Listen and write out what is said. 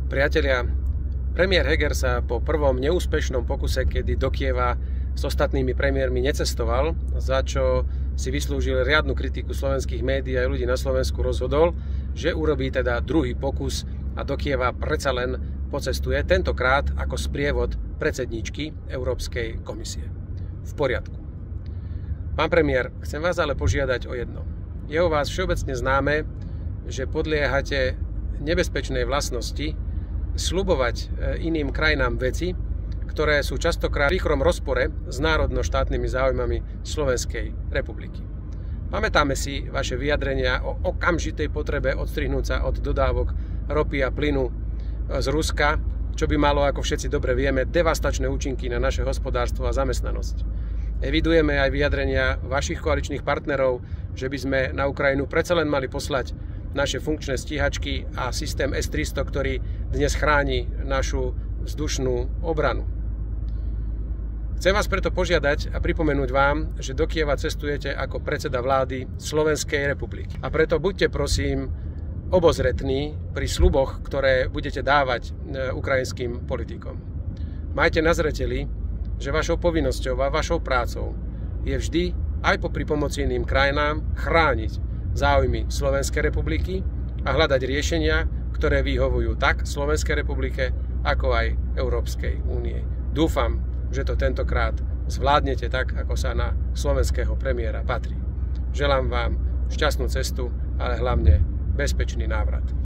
Priatelia, premiér Heger sa po prvom neúspešnom pokuse, kedy do Kieva s ostatnými premiérmi necestoval, za čo si vyslúžil riadnu kritiku slovenských médií a ľudí na Slovensku, rozhodol, že urobí teda druhý pokus a do Kieva predsa len pocestuje, tentokrát ako sprievod predsedníčky Európskej komisie. V poriadku. Pán premiér, chcem vás ale požiadať o jedno. Je o vás všeobecne známe, že podliehate nebezpečnej vlastnosti sľubovať iným krajinám veci, ktoré sú častokrát v rýchlom rozpore s národno-štátnymi záujmami Slovenskej republiky. Pamätáme si vaše vyjadrenia o okamžitej potrebe odstrihnúť sa od dodávok ropy a plynu z Ruska, čo by malo, ako všetci dobre vieme, devastačné účinky na naše hospodárstvo a zamestnanosť. Evidujeme aj vyjadrenia vašich koaličných partnerov, že by sme na Ukrajinu predsa len mali poslať naše funkčné stíhačky a systém S-300, ktorý dnes chráni našu vzdušnú obranu. Chcem vás preto požiadať a pripomenúť vám, že do Kieva cestujete ako predseda vlády Slovenskej republiky. A preto buďte prosím obozretní pri sľuboch, ktoré budete dávať ukrajinským politikom. Majte na zreteli, že vašou povinnosťou a vašou prácou je vždy aj popri pomoci iným krajinám chrániť záujmy Slovenskej republiky a hľadať riešenia, ktoré vyhovujú tak Slovenskej republike, ako aj Európskej únie. Dúfam, že to tentokrát zvládnete tak, ako sa na slovenského premiéra patrí. Želám vám šťastnú cestu, ale hlavne bezpečný návrat.